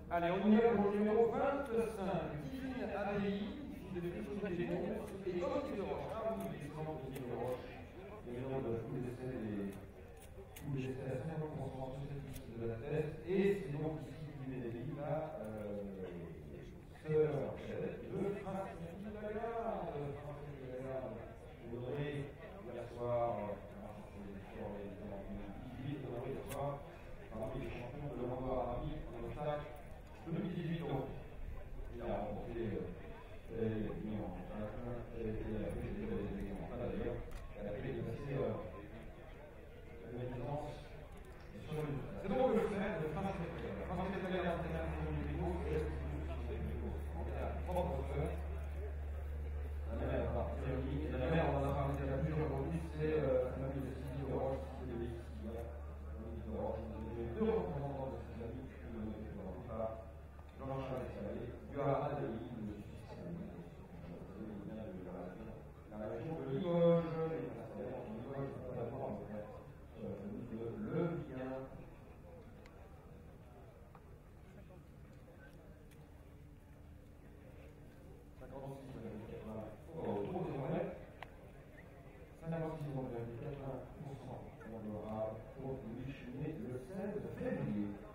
Allez, on y va pour le numéro 25, Divine Abbaye, fille de Christophe Génon, et Haute de Roche. Ah oui, les grands petits de Roche. Les gens de tous les essais, à 50% sur cette liste de la thèse, et c'est donc ici Divine la sœur cadette de Francine de la Garde. Vous aurez hier soir, hier soir, parmi les champions de l'Europe arabique en obstacle 2018 donc. Il a remporté l'Union d'ailleurs, elle a pu dépasser la licence sur le. C'est donc le frère de François Pétale. François Pétale a entraîné un peu de niveau et propre frère. La mère, on en a parlé déjà plusieurs aujourd'hui, c'est un ami de Sylvie de Roche, qui est de ici. Deux représentants de ces amis qui ont été présentés par Jean-Charles Salé, Gare Adélie, le système de la région de Limoges, le bien. 56,80 autour des oreilles, 56,80% on aura pour Louis Chenet le 16 février.